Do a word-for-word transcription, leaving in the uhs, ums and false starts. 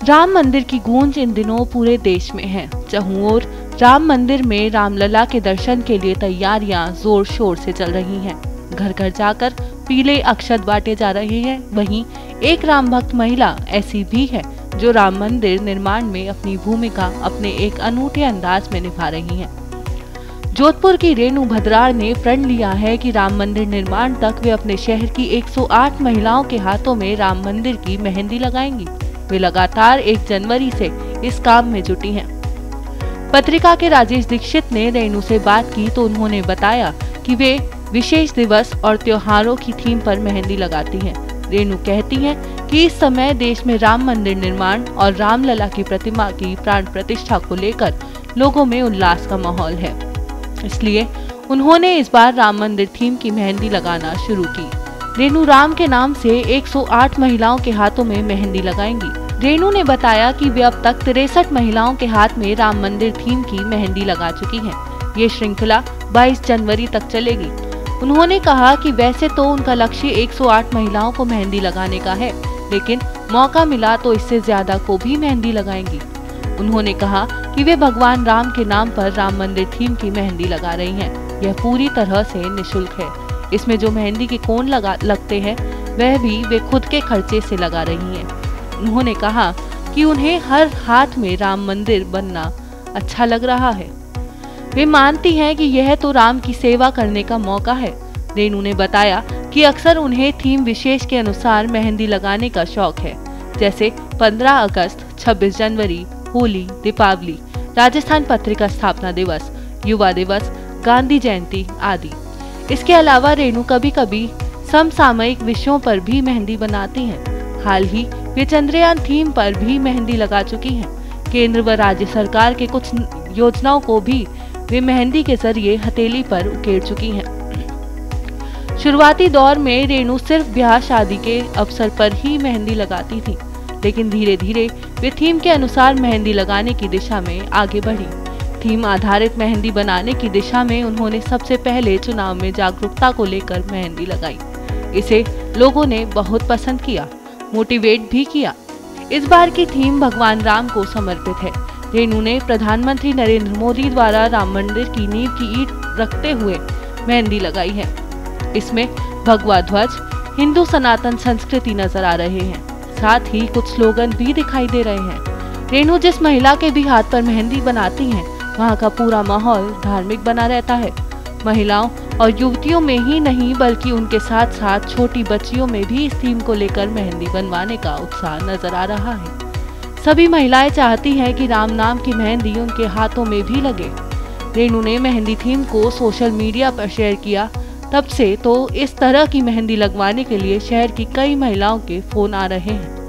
राम मंदिर की गूंज इन दिनों पूरे देश में है। चहुं ओर राम मंदिर में रामलला के दर्शन के लिए तैयारियां जोर शोर से चल रही हैं। घर घर जाकर पीले अक्षत बांटे जा रहे हैं। वहीं एक राम भक्त महिला ऐसी भी है जो राम मंदिर निर्माण में अपनी भूमिका अपने एक अनूठे अंदाज में निभा रही हैं। जोधपुर की रेणु भद्राड़ ने प्रण लिया है कि राम मंदिर निर्माण तक वे अपने शहर की एक सौ आठ महिलाओं के हाथों में राम मंदिर की मेहंदी लगाएंगी। वे लगातार एक जनवरी से इस काम में जुटी हैं। पत्रिका के राजेश दीक्षित ने रेणु से बात की तो उन्होंने बताया कि वे विशेष दिवस और त्योहारों की थीम पर मेहंदी लगाती हैं। रेणु कहती हैं कि इस समय देश में राम मंदिर निर्माण और रामलला की प्रतिमा की प्राण प्रतिष्ठा को लेकर लोगों में उल्लास का माहौल है, इसलिए उन्होंने इस बार राम मंदिर थीम की मेहंदी लगाना शुरू की। रेणु राम के नाम से एक सौ आठ महिलाओं के हाथों में मेहंदी लगाएंगी। रेणु ने बताया कि वे अब तक तिरसठ महिलाओं के हाथ में राम मंदिर थीम की मेहंदी लगा चुकी हैं। ये श्रृंखला बाईस जनवरी तक चलेगी। उन्होंने कहा कि वैसे तो उनका लक्ष्य एक सौ आठ महिलाओं को मेहंदी लगाने का है, लेकिन मौका मिला तो इससे ज्यादा को भी मेहंदी लगाएंगी। उन्होंने कहा कि वे भगवान राम के नाम पर राम मंदिर थीम की मेहंदी लगा रही हैं। यह पूरी तरह से निःशुल्क है। इसमें जो मेहंदी के कोण लगा लगते हैं वह भी वे खुद के खर्चे से लगा रही हैं। उन्होंने कहा कि उन्हें हर हाथ में राम मंदिर बनना अच्छा लग रहा है। वे मानती हैं कि यह तो राम की सेवा करने का मौका है। रेणु ने बताया कि अक्सर उन्हें थीम विशेष के अनुसार मेहंदी लगाने का शौक है, जैसे पंद्रह अगस्त, छब्बीस जनवरी, होली, दीपावली, राजस्थान पत्रिका स्थापना दिवस, युवा दिवस, गांधी जयंती आदि। इसके अलावा रेणु कभी कभी समसामयिक विषयों पर भी मेहंदी बनाती हैं। हाल ही वे चंद्रयान थीम पर भी मेहंदी लगा चुकी हैं। केंद्र व राज्य सरकार के कुछ योजनाओं को भी वे मेहंदी के जरिए हथेली पर उकेर चुकी हैं। शुरुआती दौर में रेणु सिर्फ ब्याह शादी के अवसर पर ही मेहंदी लगाती थी, लेकिन धीरे धीरे वे थीम के अनुसार मेहंदी लगाने की दिशा में आगे बढ़ी। थीम आधारित मेहंदी बनाने की दिशा में उन्होंने सबसे पहले चुनाव में जागरूकता को लेकर मेहंदी लगाई। इसे लोगों ने बहुत पसंद किया, मोटिवेट भी किया। इस बार की थीम भगवान राम को समर्पित है। रेणु ने प्रधानमंत्री नरेंद्र मोदी द्वारा राम मंदिर की नींव की ईंट रखते हुए मेहंदी लगाई है। इसमें भगवा ध्वज, हिंदू सनातन संस्कृति नजर आ रहे हैं। साथ ही कुछ स्लोगन भी दिखाई दे रहे हैं। रेणु जिस महिला के भी हाथ पर मेहंदी बनाती हैं, वहाँ का पूरा माहौल धार्मिक बना रहता है। महिलाओं और युवतियों में ही नहीं बल्कि उनके साथ साथ छोटी बच्चियों में भी इस थीम को लेकर मेहंदी बनवाने का उत्साह नजर आ रहा है। सभी महिलाएं चाहती हैं कि राम नाम की मेहंदी उनके हाथों में भी लगे। रेणु ने मेहंदी थीम को सोशल मीडिया पर शेयर किया। तब से तो इस तरह की मेहंदी लगवाने के लिए शहर की कई महिलाओं के फोन आ रहे हैं।